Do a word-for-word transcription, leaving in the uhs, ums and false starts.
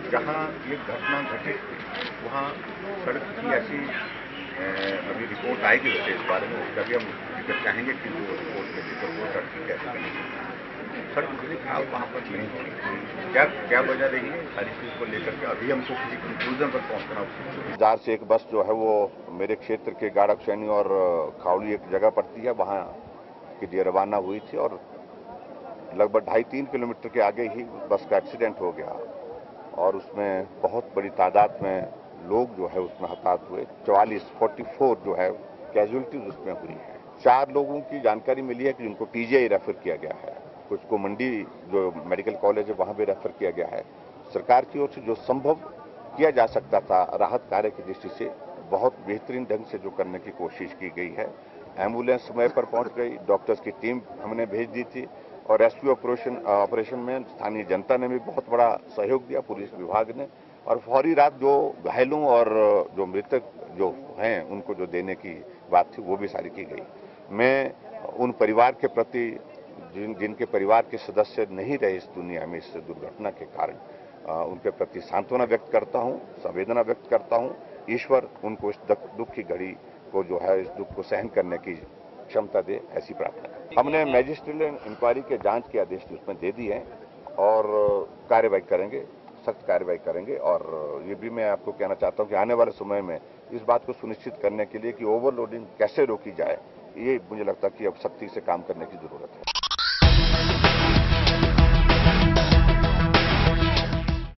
जहाँ ये घटना घटित हुई वहाँ सड़क की ऐसी अभी रिपोर्ट आएगी वैसे इस बारे में, उसका भी हम जिक्र चाहेंगे कि वो रिपोर्ट में जिक्र हो सड़क की कैसे बनेगी। सड़क उतनी खराब वहाँ पर नहीं होगी। क्या क्या वजह रही है सारी चीज को लेकर के अभी हमको किसी कंक्लूजन पर पहुंचना। हजार से एक बस जो है वो मेरे क्षेत्र के गाड़कसैनी और खावली एक जगह पड़ती है, वहाँ के लिए रवाना हुई थी और लगभग ढाई तीन किलोमीटर के आगे ही बस का एक्सीडेंट हो गया और उसमें बहुत बड़ी तादाद में लोग जो है उसमें हताहत हुए। चौवालीस फोर्टी फोर जो है कैजुअलिटीज उसमें हुई है। चार लोगों की जानकारी मिली है कि जिनको पीजीआई रेफर किया गया है, कुछ को मंडी जो मेडिकल कॉलेज है वहां भी रेफर किया गया है। सरकार की ओर से जो संभव किया जा सकता था राहत कार्य की दृष्टि से बहुत बेहतरीन ढंग से जो करने की कोशिश की गई है। एम्बुलेंस समय पर पहुंच गई, डॉक्टर्स की टीम हमने भेज दी थी और रेस्क्यू ऑपरेशन ऑपरेशन में स्थानीय जनता ने भी बहुत बड़ा सहयोग दिया, पुलिस विभाग ने, और फौरी रात जो घायलों और जो मृतक जो हैं उनको जो देने की बात थी वो भी सारी की गई। मैं उन परिवार के प्रति जिन जिनके परिवार के सदस्य नहीं रहे इस दुनिया में इस दुर्घटना के कारण, उनके प्रति सांत्वना व्यक्त करता हूं, संवेदना व्यक्त करता हूं। ईश्वर उनको इस दुख की घड़ी को जो है इस दुख को सहन करने की क्षमता दे, ऐसी प्रार्थना है। हमने मैजिस्ट्रियल इंक्वायरी के जांच के आदेश उसमें दे दिए हैं और कार्रवाई करेंगे, सख्त कार्रवाई करेंगे। और ये भी मैं आपको कहना चाहता हूं कि आने वाले समय में इस बात को सुनिश्चित करने के लिए कि ओवरलोडिंग कैसे रोकी जाए, ये मुझे लगता है कि अब सख्ती से काम करने की जरूरत है।